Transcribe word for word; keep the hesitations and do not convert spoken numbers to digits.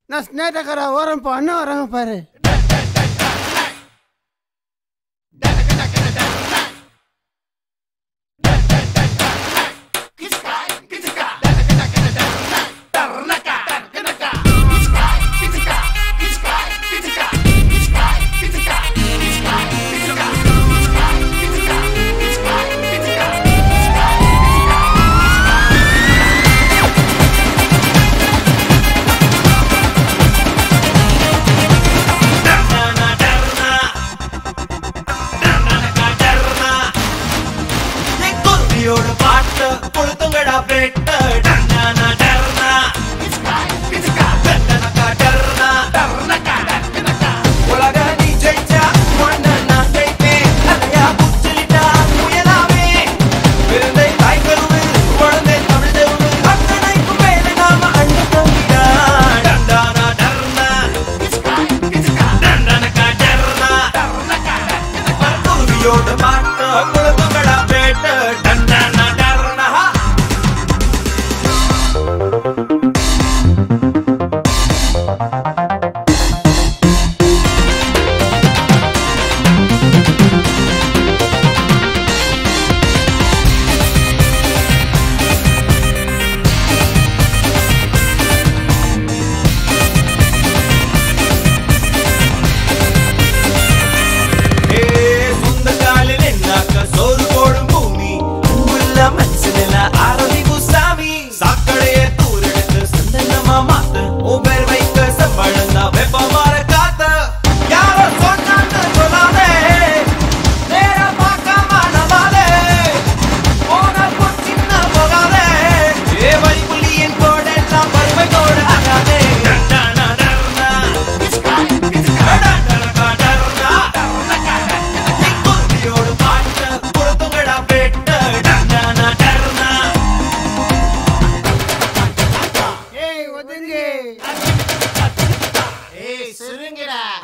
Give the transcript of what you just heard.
நான் ஸ்னேட்டக்கார ஓரம் இப்போ அண்ணன் வராங்க பாரு. பாட்டு கொளுத்துங்கடா பெட்ட டன்னா டர்னா கிச்கா டன்னா டர்னா டர்னக்கா டர்னக்கா உலக நீ ஜெயிச்சா மண்ண நான் ஜெயிப்பேன் அலையா புச்சிலிட்டா முயலாவே விருந்தை தாய் கருவு குழந்தை தமிழ் தெருவு அத்தனைக்கு மேலே நாம அண்ணு தம்பிடா டன்னா டர்னா கிச்கா கிச்கா டன்னக்கா டர்னா டர்னக்கா டர்னக்கா குருவியோட பாட்டு கொளுத்துங்கடா பெட்ட Hey, சுருங்கடா.